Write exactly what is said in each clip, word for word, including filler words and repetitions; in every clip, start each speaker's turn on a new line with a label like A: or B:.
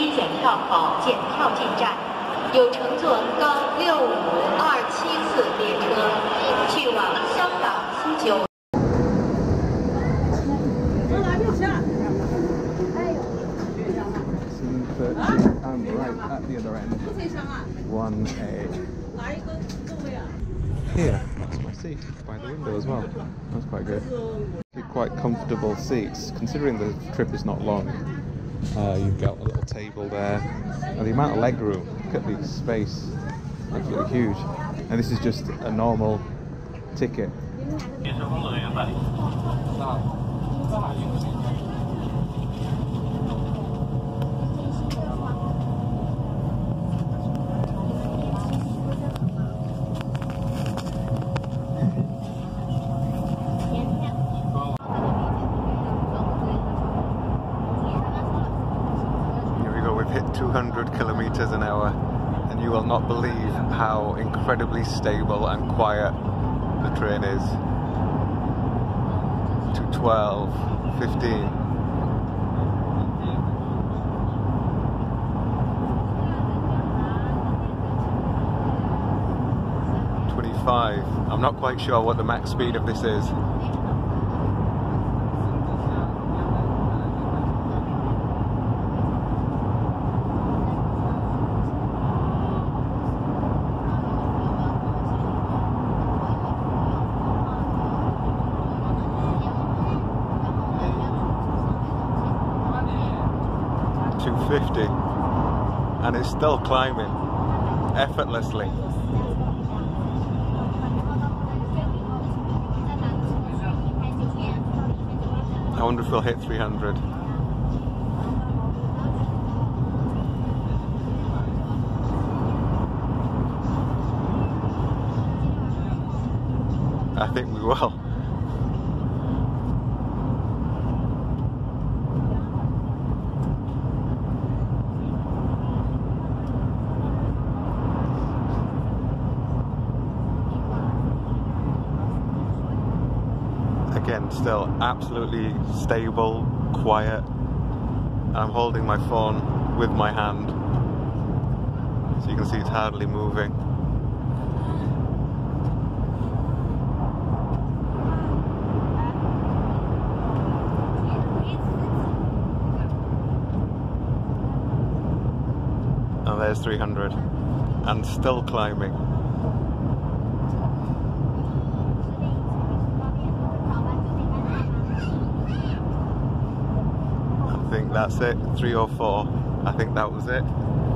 A: 体检票口检票进站，有乘坐高六五二七次列车去往香港西九。
B: I'm right at the other end. one A. Here, that's my seat by the window as well. That's quite good. Quite comfortable seats, considering the trip is not long. Uh, you've got a little table there, and the amount of leg room. Look at the space, absolutely huge. And this is just a normal ticket. two hundred kilometers an hour, and you will not believe how incredibly stable and quiet the train is. To twelve, fifteen. twenty-five. I'm not quite sure what the max speed of this is. two fifty, and it's still climbing effortlessly. I wonder if we'll hit three hundred. I think we will. Again, still absolutely stable, quiet. I'm holding my phone with my hand, so you can see it's hardly moving. And there's three hundred, and still climbing. I think that's it, three oh four. I think that was it.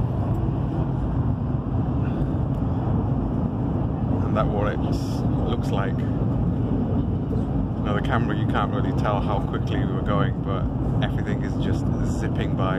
B: And that's what it looks like. Now the camera, you can't really tell how quickly we were going, but everything is just zipping by.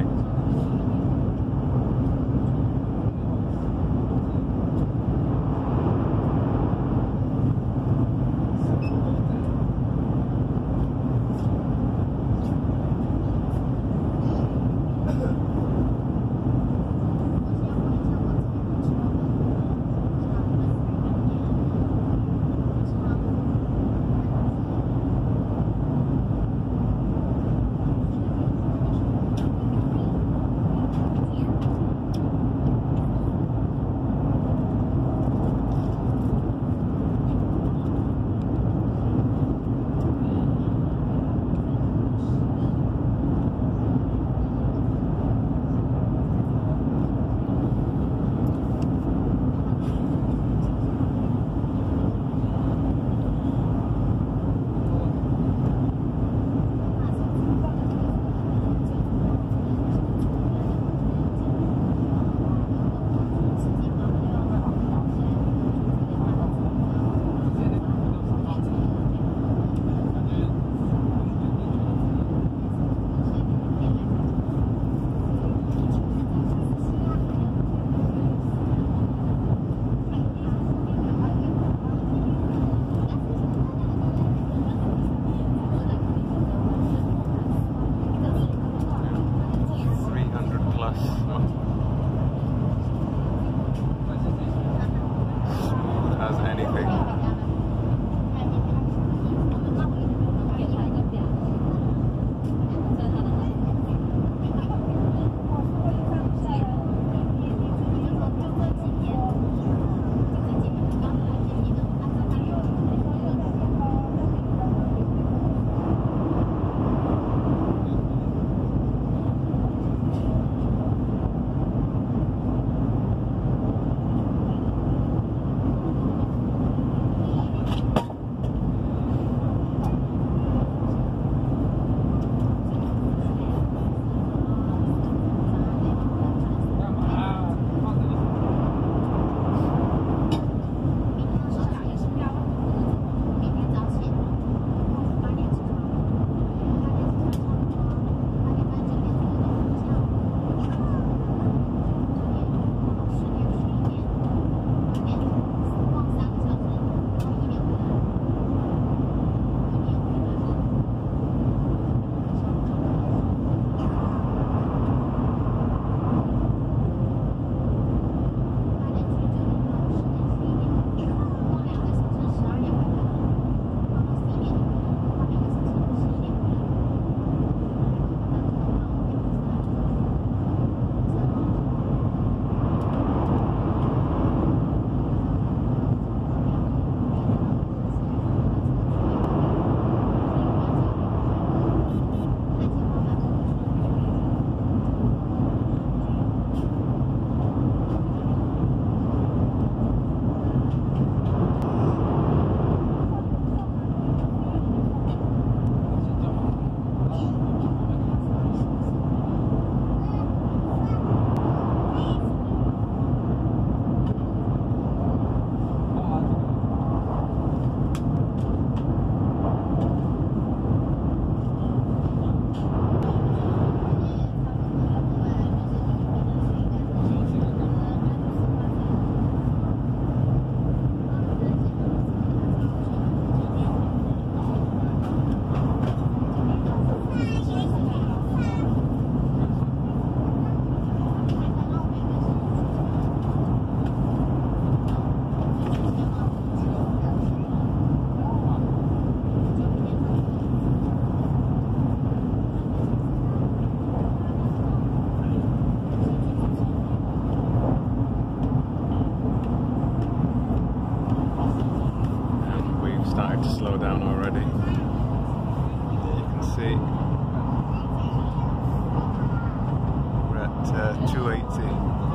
B: two eighty.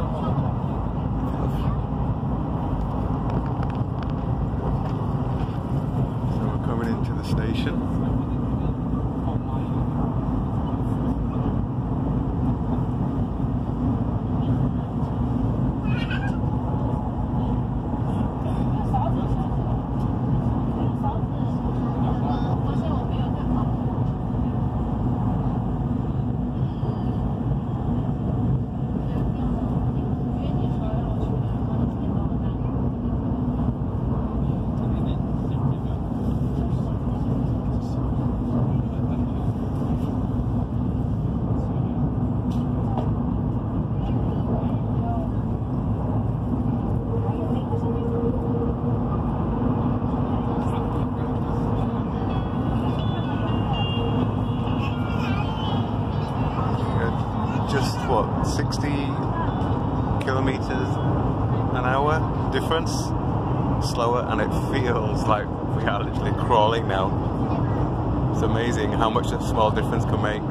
B: So we're coming into the station. Just what, sixty kilometers an hour difference? Slower, and it feels like we are literally crawling now. It's amazing how much a small difference can make.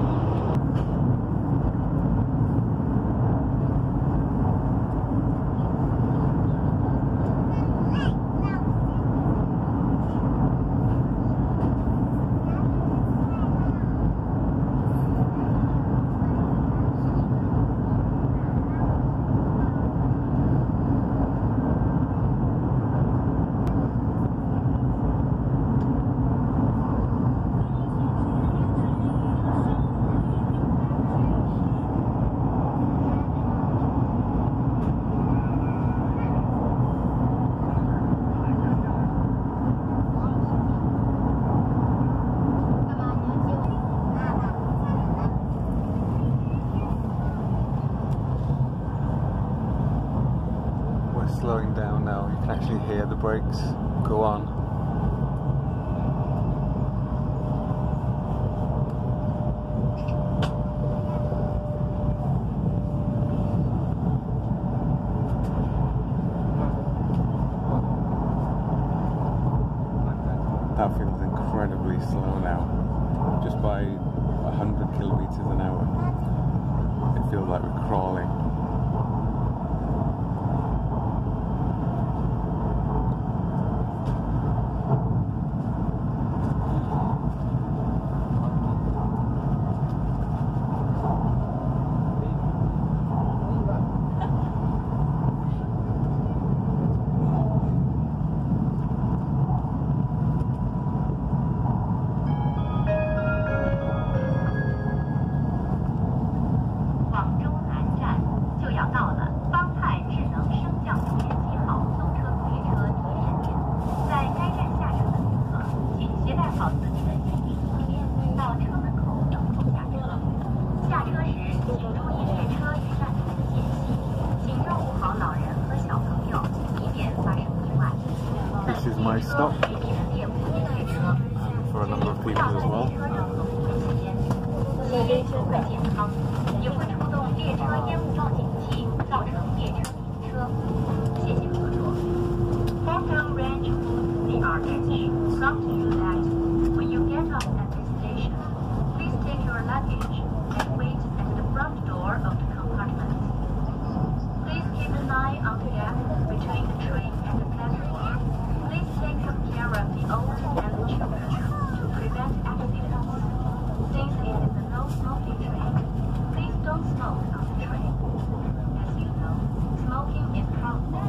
B: Slowing down now, you can actually hear the brakes go on. That feels incredibly slow now, just by one hundred kilometers an hour. It feels like we're crawling. This is my stop, and for a number of people as well.
A: When you get off at this station, please take your luggage and wait at the front door of the compartment. Please keep an eye on the gap between the train and the platform. Please take good care of the old and the children to prevent accidents. Since it is a no-smoking train, please don't smoke on the train. As you know, smoking is harmful.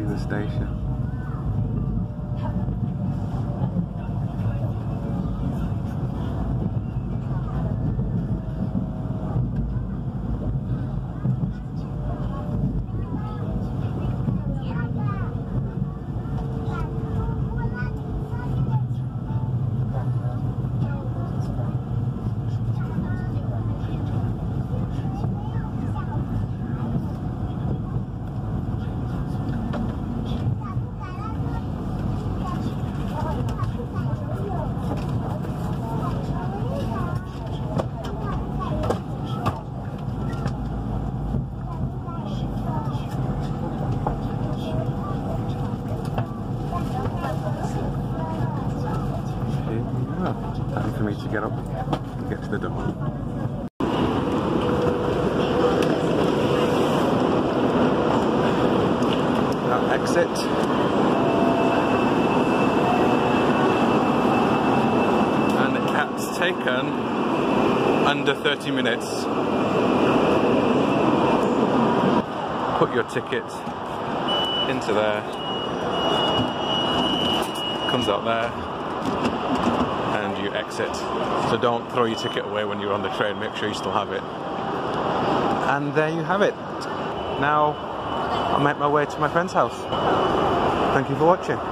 B: see the station. Time for me to get up and get to the door. Now exit. And it's taken under thirty minutes. Put your ticket into there. Comes out there. And you exit. So don't throw your ticket away when you're on the train, make sure you still have it. And there you have it. Now, I'll make my way to my friend's house. Thank you for watching.